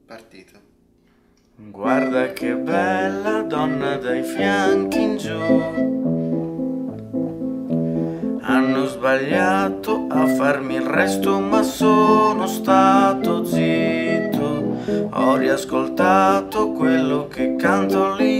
Partito. Guarda che bella donna dai fianchi in giù. Hanno sbagliato a farmi il resto, ma sono stato zitto. Ho riascoltato quello che canto lì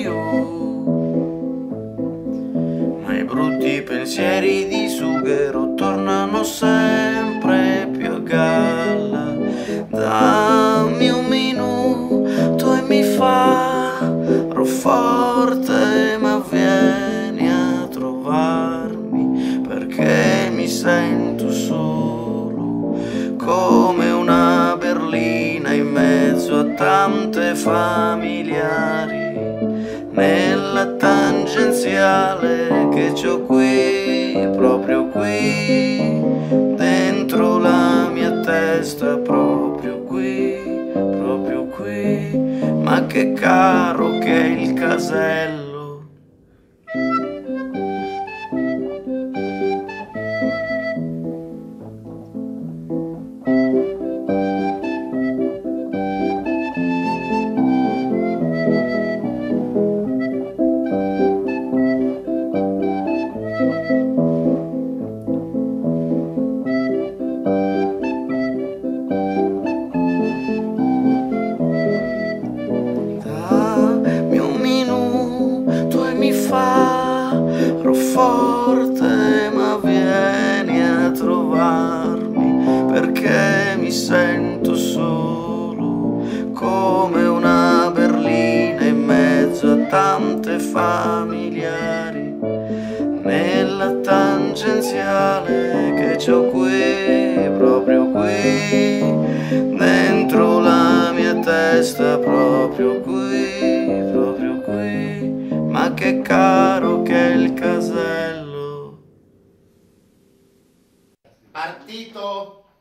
ma i brutti pensieri di sughero tornano sempre più a galla. Dammi un minuto e mi farò forte, ma vieni a trovarmi perché mi sento solo come una berlina in mezzo a tante familiari. Nella tangenziale che c'ho qui, proprio qui, dentro la mia testa, proprio qui, ma che caro che è il casello. Dammi un minuto e mi farò forte, ma vieni a trovarmi perché mi sento solo come una berlina in mezzo a tante familiari. Nella tangenziale che c'ho qui, proprio qui, dentro la mia testa, proprio qui, ma che caro che è il casello. Partito.